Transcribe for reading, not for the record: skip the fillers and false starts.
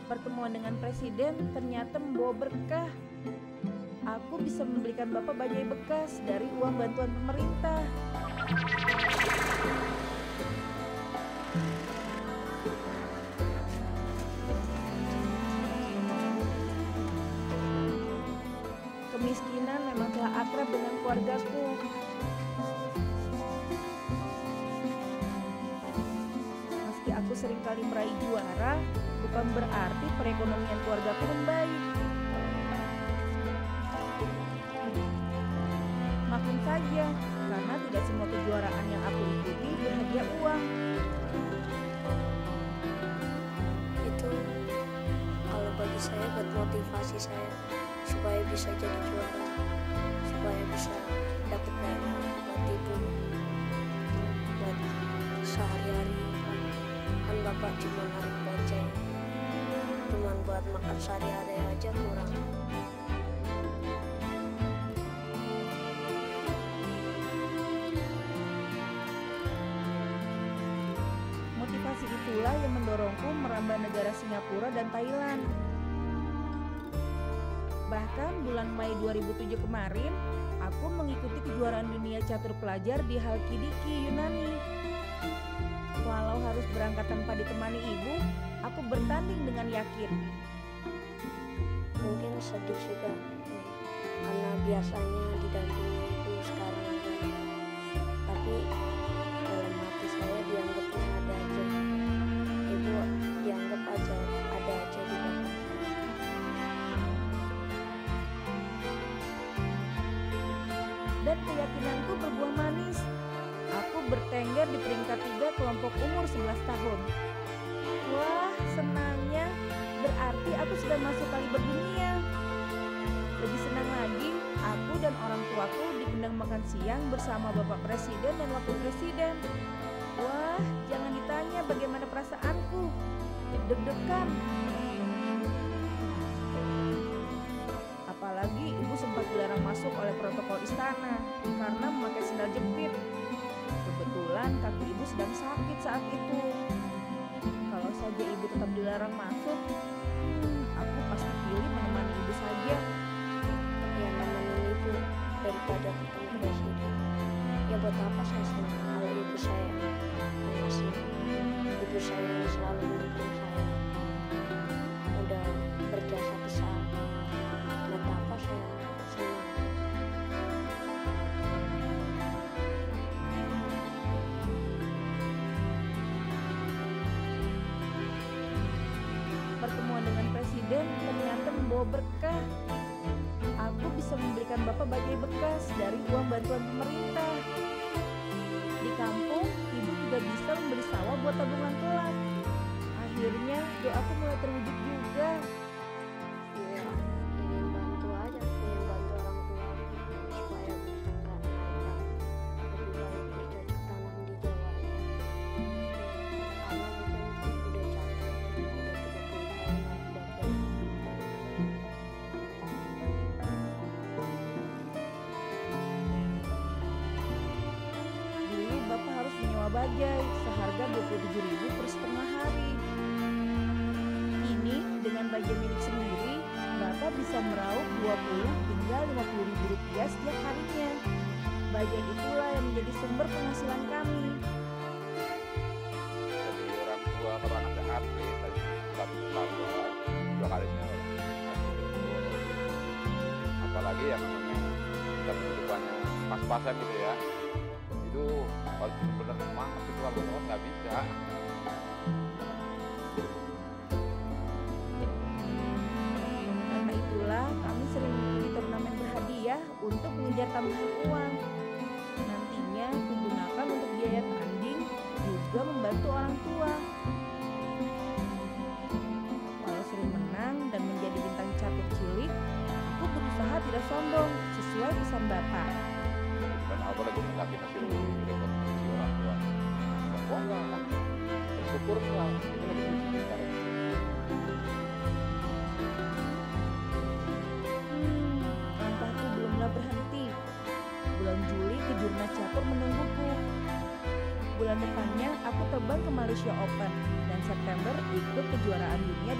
Pertemuan dengan presiden ternyata membawa berkah. Aku bisa membelikan Bapak bajai bekas dari uang bantuan pemerintah. Kemiskinan memang telah akrab dengan keluargaku. Meski aku seringkali meraih juara, bukan berarti perekonomian keluargaku membaik. Maklum saja, karena tidak semua kejuaraan yang aku ikuti berhadiah uang. Itu kalau bagi saya buat motivasi saya supaya bisa jadi juara, supaya bisa dapat dana buat ibu, buat sehari-hari. Kan bapak cuma narik bajai, cuma buat makan sehari-hari aja kurang. Motivasi itulah yang mendorongku merambah negara Singapura dan Thailand. Bahkan bulan Mei 2007 kemarin, aku mengikuti kejuaraan dunia catur pelajar di Halkidiki, Yunani. Walau harus berangkat tanpa ditemani ibu, aku bertanding dengan yakin. Mungkin sedih juga karena biasanya didampingi ibu, sekarang enggak. Tapi dalam hati saya dianggapnya ada aja. Ibu dianggap aja ada aja di belakang saya. Dan keyakinanku berbuah manis. Aku bertengger di peringkat 3 kelompok umur 11 tahun. Wah, senangnya. Berarti aku sudah masuk kaliber dunia. Lebih senang lagi, aku dan orang tuaku diundang makan siang bersama Bapak Presiden dan Wakil Presiden. Wah, jangan ditanya bagaimana perasaanku. Deg-degan. Apalagi ibu sempat dilarang masuk oleh protokol istana karena memakai sendal jepit. Kebetulan kaki ibu sedang sakit saat itu. Kalau saja ibu tetap dilarang masuk, aku pasti pilih menemani ibu saja. Yang namanya ibu daripada ketemu presiden. Ya buat apa saya senang kalau ibu saya masih ibu saya yang selalu mendukung saya, udah berjasa besar. Buat apa saya senang? Pertemuan dengan presiden ternyata membawa berkah. Aku bisa membelikan Bapak bajai bekas dari uang bantuan pemerintah. Di kampung, ibu juga bisa membeli sawah buat tabungan kelak. Akhirnya doaku mulai terwujud juga. Ya ingin bantu aja, ingin bantu orang tua supaya bisa nggak ngangkat, lebih baik bercocok tanam di Jawa aja. Karena mungkin udah capek, udah 30 tahun naik bajai. Dulu Bapak harus menyewa bajai seharga 27.000 per setengah hari. Kini dengan bajai milik sendiri, Bapak bisa meraup 20 hingga 50.000 rupiah setiap harinya. Bajai itulah yang menjadi sumber penghasilan kami. Jadi orang tua kalau anaknya atlet tadi satu tahun 2 kalinya apalagi yang namanya kita kehidupannya pas-pasan gitu ya, itu kalau benar semangat itu kalau nggak bisa. Karena itulah kami sering mengikuti turnamen berhadiah untuk mengejar tambahan uang. Nantinya digunakan untuk biaya tanding, juga membantu orang tua. Walau sering menang dan menjadi bintang catur cilik, aku berusaha tidak sombong sesuai pesan Bapak. Dan apalagi lagi nasi udah buat si orang tua, bangga kan, bersyukur lah itu lagi rezeki sekarang. Langkahku belumlah berhenti. Bulan Juli kejurnas catur menungguku. Bulan depannya aku terbang ke Malaysia Open dan September ikut kejuaraan dunia